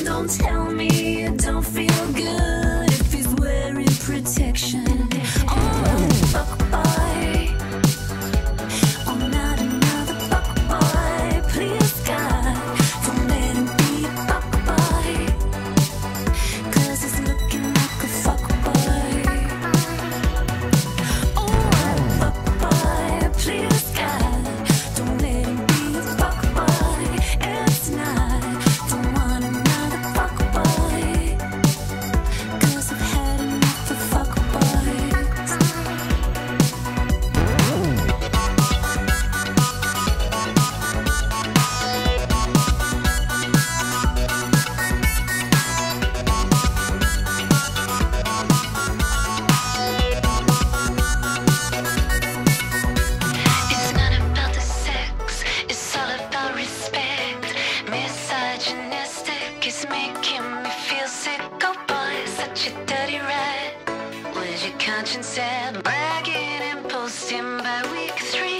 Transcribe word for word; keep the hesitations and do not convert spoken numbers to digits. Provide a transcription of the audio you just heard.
Don't tell me it don't feel good if he's wearing protection. Oh, fuck boy. Oh, not another fuck boy. Please God, don't let him be a fuck boy. Cause he's looking like a fuck boy. Oh, fuck boy. Please God, don't let him be a fuck boy. It's not, don't want another fuck boy. Cause I've had enough of fuck boys. It's not about the sex, it's all about respect. Misogynistic, it's making me feel sick. Oh boy, such a dirty rat. Was your conscience sad? Bragging and posting by week three.